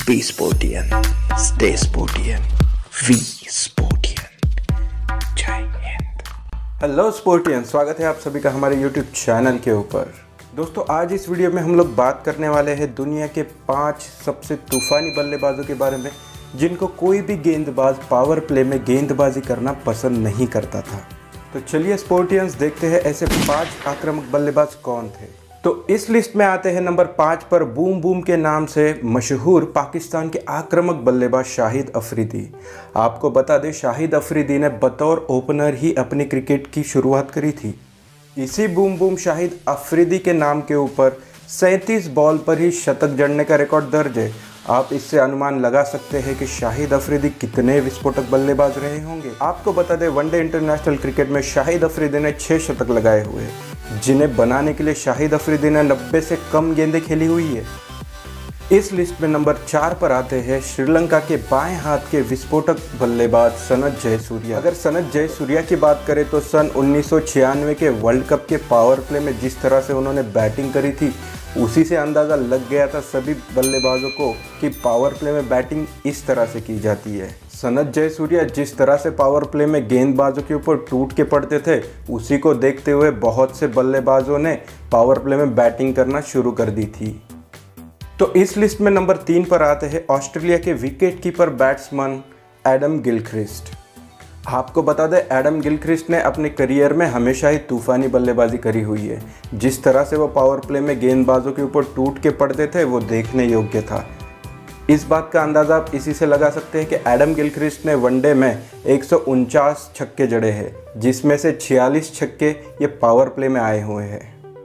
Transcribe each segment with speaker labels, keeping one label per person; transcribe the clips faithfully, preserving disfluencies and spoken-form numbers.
Speaker 1: B sportian, stay sportian, we sportian. जय हिंद।
Speaker 2: Hello स्पोर्टियन, स्वागत है आप सभी का हमारे यूट्यूब चैनल के ऊपर। दोस्तों, आज इस वीडियो में हम लोग बात करने वाले हैं दुनिया के पांच सबसे तूफानी बल्लेबाजों के बारे में जिनको कोई भी गेंदबाज पावर प्ले में गेंदबाजी करना पसंद नहीं करता था। तो चलिए स्पोर्टियंस, देखते हैं ऐसे पांच आक्रामक बल्लेबाज कौन थे। तो इस लिस्ट में आते हैं नंबर पाँच पर बूम बूम के नाम से मशहूर पाकिस्तान के आक्रामक बल्लेबाज शाहिद अफरीदी। आपको बता दें, शाहिद अफरीदी ने बतौर ओपनर ही अपनी क्रिकेट की शुरुआत करी थी। इसी बूम बूम शाहिद अफरीदी के नाम के ऊपर सैंतीस बॉल पर ही शतक जड़ने का रिकॉर्ड दर्ज है। आप इससे अनुमान लगा सकते हैं कि शाहिद अफरीदी कितने विस्फोटक बल्लेबाज रहे होंगे। आपको बता दें, वनडे इंटरनेशनल क्रिकेट में शाहिद अफरीदी ने छः शतक लगाए हुए हैं, जिन्हें बनाने के लिए शाहिद अफरीदी ने नब्बे से कम गेंदें खेली हुई है। इस लिस्ट में नंबर चार पर आते हैं श्रीलंका के बाएं हाथ के विस्फोटक बल्लेबाज सनथ जयसूर्या। अगर सनथ जयसूर्या की बात करें तो सन उन्नीस सौ छियानवे के वर्ल्ड कप के पावर प्ले में जिस तरह से उन्होंने बैटिंग करी थी, उसी से अंदाज़ा लग गया था सभी बल्लेबाजों को कि पावर प्ले में बैटिंग इस तरह से की जाती है। सनथ जयसूर्या जिस तरह से पावर प्ले में गेंदबाजों के ऊपर टूट के पड़ते थे, उसी को देखते हुए बहुत से बल्लेबाजों ने पावर प्ले में बैटिंग करना शुरू कर दी थी। तो इस लिस्ट में नंबर तीन पर आते हैं ऑस्ट्रेलिया के wicket keeper batsman Adam Gilchrist. आपको बता दें, एडम गिलक्रिस्ट ने अपने करियर में हमेशा ही तूफानी बल्लेबाजी करी हुई है। जिस तरह से वो पावर प्ले में गेंदबाजों के ऊपर टूट के पड़ते थे, वो देखने योग्य था। इस बात का अंदाज़ा आप इसी से लगा सकते हैं कि एडम गिलक्रिस्ट ने वनडे में एक सौ उनचास छक्के जड़े हैं, जिसमें से छियालीस छक्के ये पावर प्ले में आए हुए हैं।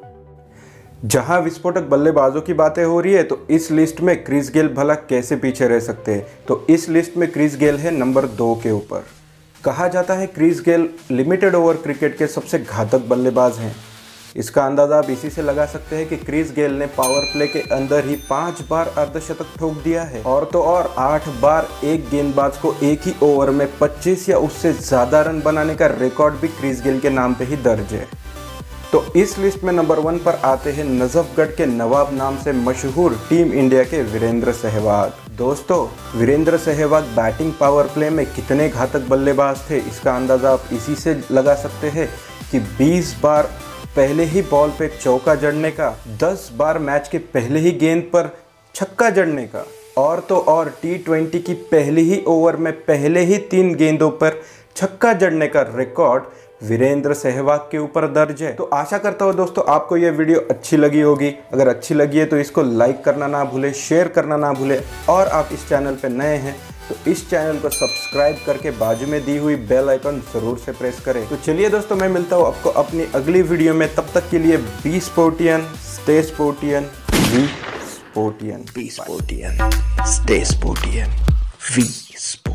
Speaker 2: जहां विस्फोटक बल्लेबाजों की बातें हो रही है, तो इस लिस्ट में क्रिस गेल भला कैसे पीछे रह सकते हैं। तो इस लिस्ट में क्रिस गेल है नंबर दो के ऊपर। कहा जाता है Chris Gayle limited over cricket के सबसे घातक बल्लेबाज हैं। इसका अंदाज़ा आप इसी से लगा सकते हैं कि क्रिस गेल ने पावर प्ले के अंदर ही पाँच बार अर्धशतक ठोक दिया है, और तो और आठ बार एक गेंदबाज को एक ही ओवर में पच्चीस या उससे ज़्यादा रन बनाने का रिकॉर्ड भी क्रिस गेल के नाम पे ही दर्ज है। तो इस लिस्ट में नंबर वन पर आते हैं नजफगढ़ के नवाब नाम से मशहूर टीम इंडिया के वीरेंद्र सहवाग। दोस्तों, Virender Sehwag batting power play में कितने घातक बल्लेबाज थे, इसका अंदाज़ा आप इसी से लगा सकते हैं कि बीस बार पहले ही बॉल पे चौका जड़ने का, दस बार मैच के पहले ही गेंद पर छक्का जड़ने का, और तो और टी ट्वेंटी की पहले ही ओवर में पहले ही तीन गेंदों पर छक्का जड़ने का रिकॉर्ड वीरेंद्र सहवाग के ऊपर दर्ज है। तो आशा करता हूँ दोस्तों आपको यह वीडियो अच्छी लगी होगी। अगर अच्छी लगी है तो इसको लाइक करना ना भूले, शेयर करना ना भूले, और आप इस चैनल पे नए हैं तो इस चैनल को सब्सक्राइब करके बाजू में दी हुई बेल आइकन जरूर से प्रेस करें। तो चलिए दोस्तों, मैं मिलता हूँ आपको अपनी अगली वीडियो में। तब तक के लिए be sportian, stay sportian, we sportian.
Speaker 1: Be sportian, stay sportian, we